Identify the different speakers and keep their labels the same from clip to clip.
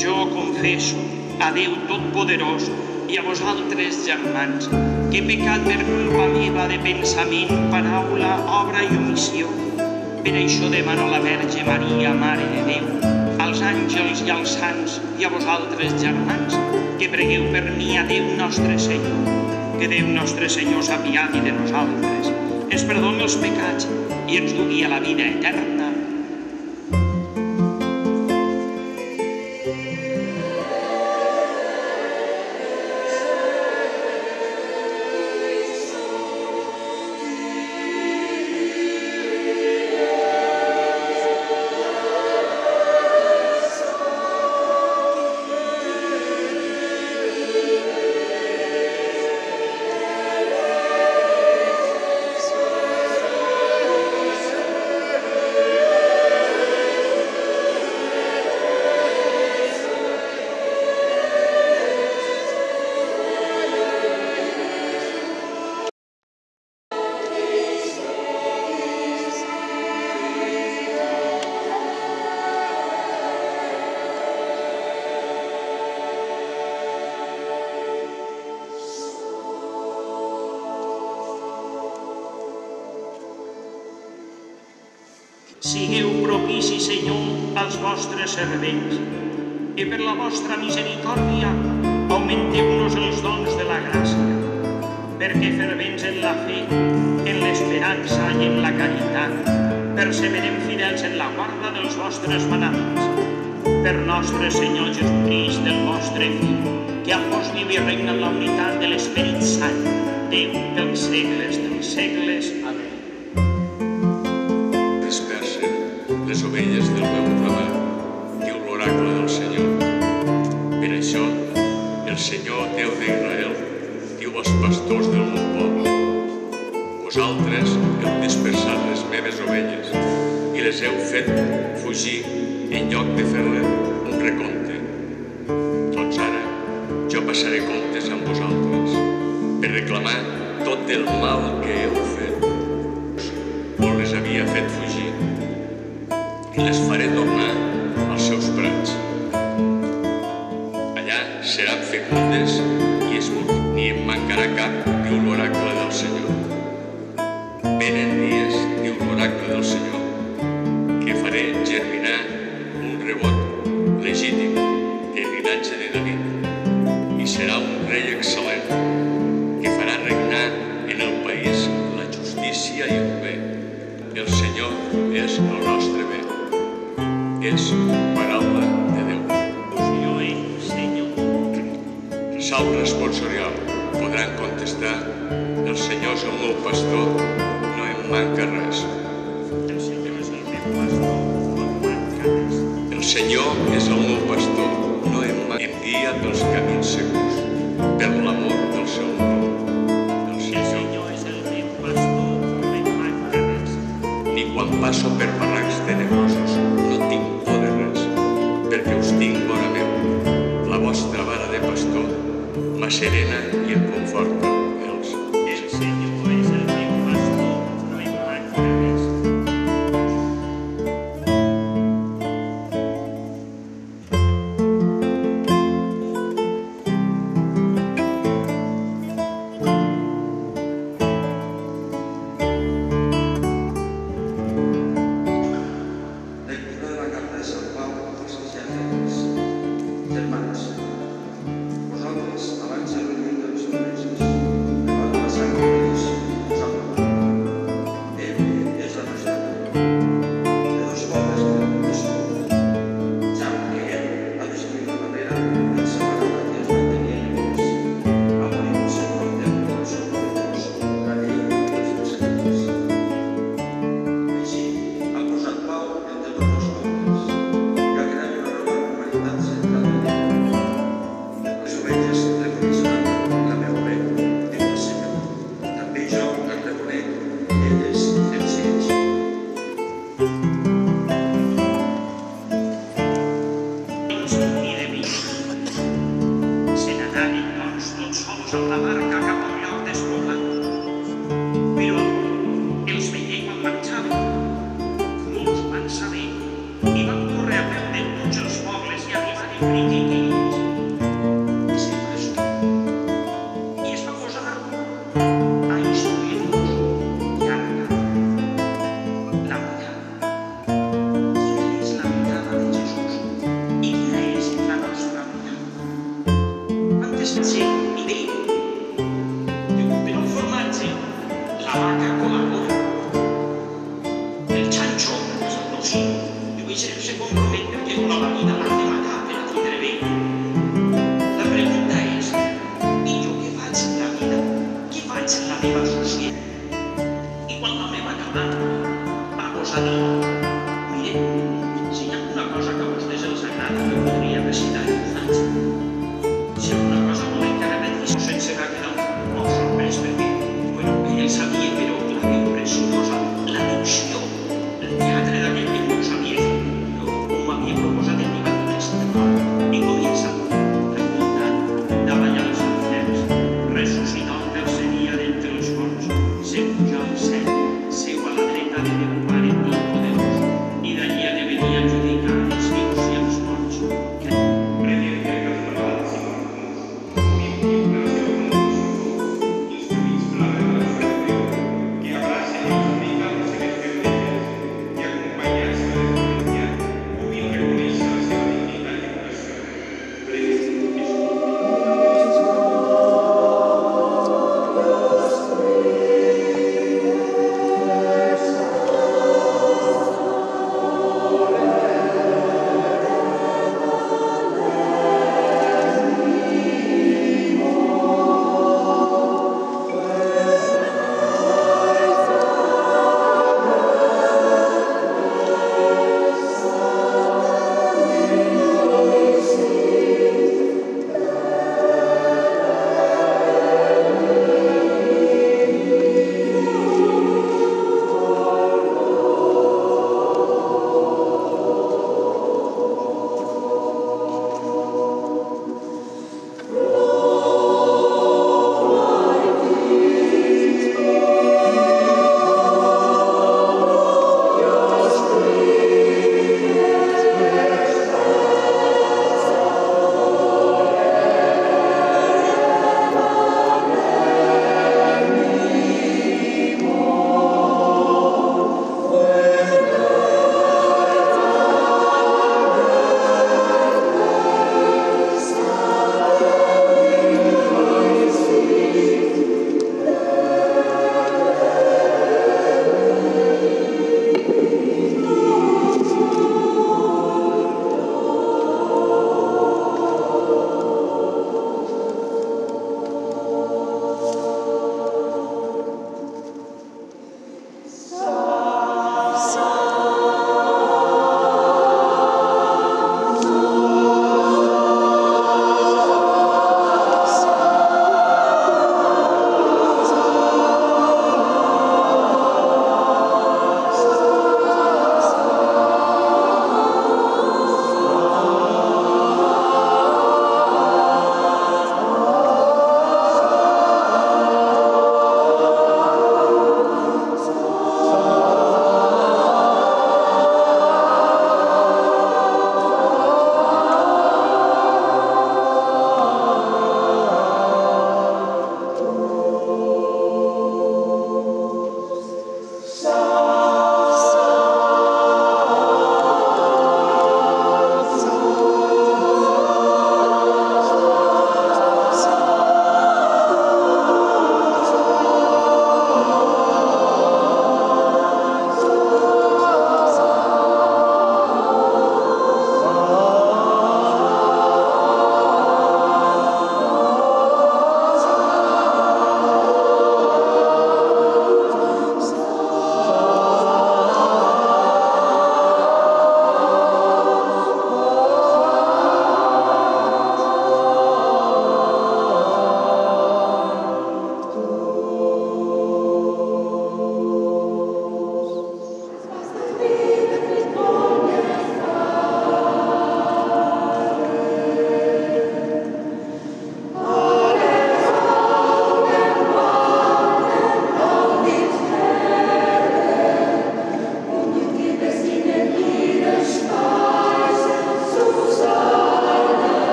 Speaker 1: Jo confesso a Déu Totpoderós i a vosaltres, germans, que he pecat per culpa meva de pensament, paraula, obra i omissió. Per això demano a la Verge Maria, Mare de Déu, als àngels i als sants i a vosaltres, germans, que pregueu per mi a Déu nostre Senyor. Que Déu nostre Senyor s'apiadi de nosaltres, ens perdoni els pecats i ens dugui a la vida eterna. Sigueu propici, Senyor, als vostres servents, i per la vostra misericòrdia augmenteu-nos els dons de la gràcia, perquè fervents en la fe, en l'esperança i en la caritat, perseverem fidels en la guarda dels vostres manaments. Per nostre Senyor Jesucrist, el vostre Fill, que amb vos viu i regna en la unitat de l'Esperit Sant, Déu dels segles dels segles. Amén.
Speaker 2: Les ovelles del meu ramat, diu l'oracle del Senyor. Per això, el Senyor, Déu d'Israel, diu als pastors del meu poble: vosaltres heu dispersat les meves ovelles i les heu fet fugir en lloc de fer-ne un recompte. Doncs ara jo passaré comptes amb vosaltres per reclamar tot el mal que heu fet. On les havia fet fugir i les faré tornar als seus prats. Allà seran fecundes i ni en mancarà cap, diu l'oracle del Senyor. Venen dies, diu l'oracle del Senyor, que faré germinar un rebot legítim de linatge de David, i serà un rei excel·lent que farà regnar en el país la justícia i el bé. El Senyor és el nostre bé. És paraula de Déu.
Speaker 1: Jo Senyor.
Speaker 2: Salm responsorial. Podran contestar: el Senyor és el meu pastor, no em manca res.
Speaker 1: El Senyor és el meu pastor, no em manca res.
Speaker 2: El Senyor és el meu pastor, no em guia pels camins segurs, per l'amor del seu nom.
Speaker 1: El Senyor és el meu pastor, no em manca res.
Speaker 2: Ni quan passo per barrancs tenebrosos no tinc por de res, perquè us tinc vora meu. La vostra vara de pastor m'asserena i em conforta.
Speaker 1: El Senyor és el meu pastor, no em manca res. i van córrer a peu de tots els pobles i arribaren I d'allí ha de venir a judicar els vius i els morts.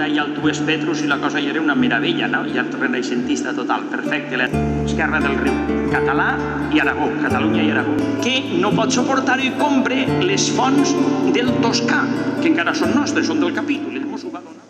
Speaker 1: porta allà el Tues Petrus i la cosa ja era una meravella, no? Ja renaixentista total, perfecte. L'esquerra del riu, català i Aragó, Catalunya i Aragó. Que no pot suportar-ho i compra les fonts del Toscà, que encara són nostres, són del capítol, ell mos ho va donar.